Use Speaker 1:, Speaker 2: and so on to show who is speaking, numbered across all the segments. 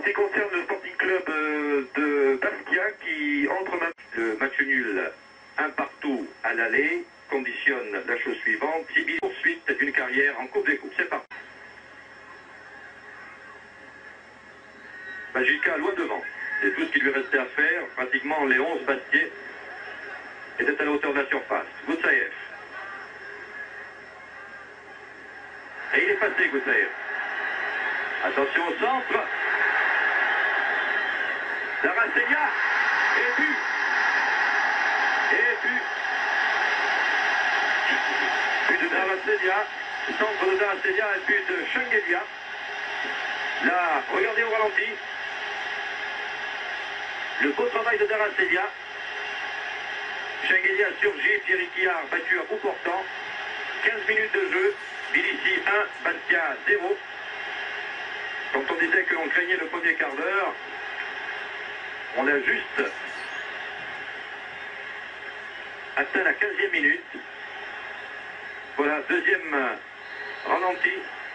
Speaker 1: En ce qui concerne le Sporting Club de Bastia qui entre le match nul un partout à l'aller conditionne la chose suivante, Tibi poursuite d'une carrière en Coupe des Coupes. C'est parti. Magica loin devant. C'est tout ce qui lui restait à faire. Pratiquement les 11 Bastiais étaient à la hauteur de la surface. Goutsaïev. Et il est passé, Goutsaïev. Attention au centre. Darasenia. Et but. But de Darasenia. Centre de Darasenia et but de Shengelia. Là, regardez au ralenti. Le beau travail de Darasenia. Shengelia surgit, Thierry Quillard battu à bout portant. 15 minutes de jeu. Tbilissi 1, Bastia 0. Quand on disait que l'on craignait le premier quart d'heure, on a juste atteint la 15e minute. Voilà, deuxième ralenti.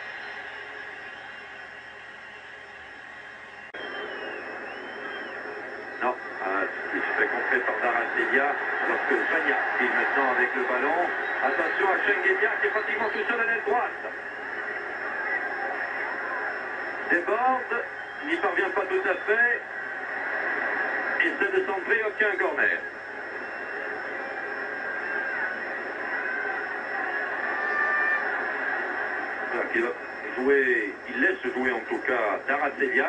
Speaker 1: Non, il se fait contrer par Darasenia, alors que Fagna file maintenant avec le ballon. Attention à Shengelia qui est pratiquement tout seul à l'aile droite. Déborde, n'y parvient pas tout à fait. Essaie de centrer, obtient un corner. Alors qu'il va jouer, il laisse jouer en tout cas Darasenia.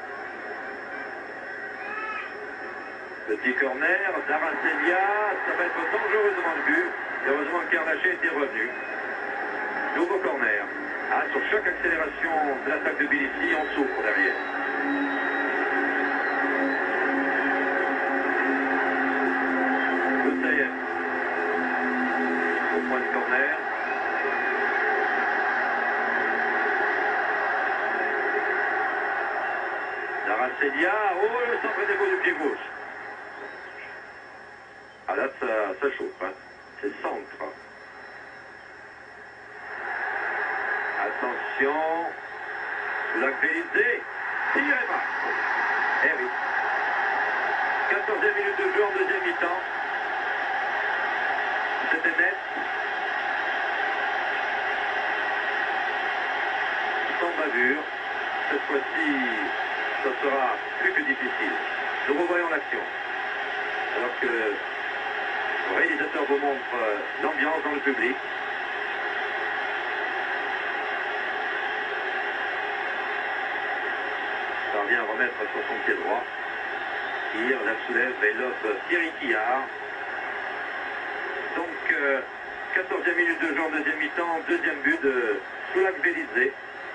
Speaker 1: Petit corner, Darasenia, ça va être dangereux devant le but. Heureusement que Kernaché était revenu. Nouveau corner. Ah, sur chaque accélération de l'attaque de Tbilissi, on souffre derrière. Goutsaïev. Au point de corner. Darasenia. Oh, le centre des du pied gauche. Ah là, ça chauffe, hein. C'est le centre. Attention. L'actualité. Tir et marque. Eh oui. 14e minute de jeu en deuxième mi-temps. C'était net. Sans bavure. Cette fois-ci, ça sera plus que difficile. Nous revoyons l'action. Alors que le réalisateur vous montre l'ambiance dans le public. Il parvient à remettre sur son pied droit. Tire, la soulève et lobe Thierry Quillard. Donc, 14e minute de jeu en deuxième mi-temps, deuxième but de Soulak-Bélizé.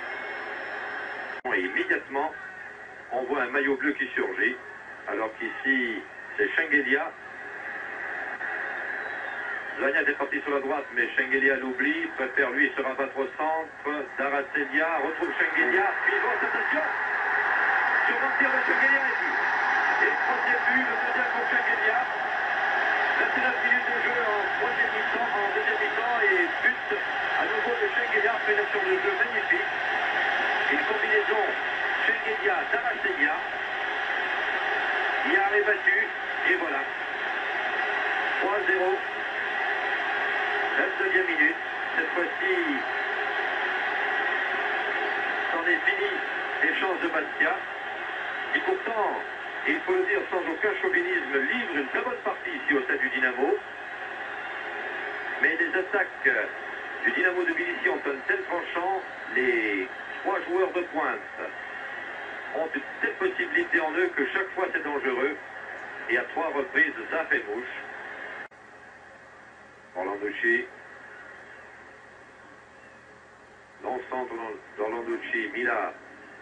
Speaker 1: Et immédiatement, on voit un maillot bleu qui surgit, alors qu'ici, c'est Shengelia. Zagnac est parti sur la droite, mais Shengelia l'oublie, préfère lui se rabattre au centre. Darasenia retrouve Shengelia, puis grosse attention sur le tir de Shengelia et but. Et le troisième but, le deuxième pour Shengelia. 29 minutes de jeu en deuxième mi-temps, et but à nouveau de Shengelia, pénétration de jeu magnifique. Une combinaison Shengelia-Darasenia. Quillard est battu, et voilà. 3-0. 22e minute, cette fois-ci, c'en est fini les chances de Bastia, qui pourtant, il faut le dire sans aucun chauvinisme, livre une très bonne partie ici au stade du Dynamo. Mais les attaques du Dynamo de Tbilissi ont un tel penchant, les trois joueurs de pointe ont une telle possibilité en eux que chaque fois c'est dangereux, et à 3 reprises, ça fait mouche. Orlanducci. Long centre d'Orlanducci. Mila.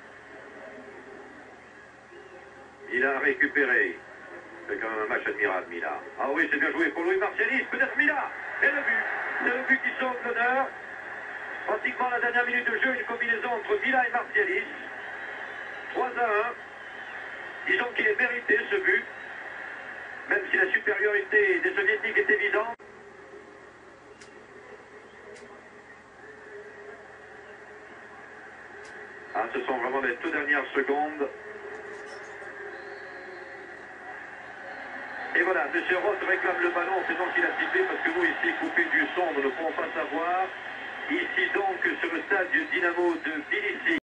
Speaker 1: Mila récupéré. C'est quand même un match admirable, Mila. Ah oui, c'est bien joué pour Louis Martialis. Peut-être Mila. Et le but. C'est le but qui sauve l'honneur. Pratiquement la dernière minute de jeu, une combinaison entre Mila et Martialis. 3-1. Disons qu'il est mérité ce but. Même si la supériorité des Soviétiques est évidente. Ah, ce sont vraiment les toutes dernières secondes Et voilà, M. Roth réclame le ballon, c'est donc qu'il a sifflé parce que nous ici, coupés du son, nous ne pouvons pas savoir. Ici donc sur le stade du Dynamo de Tbilissi.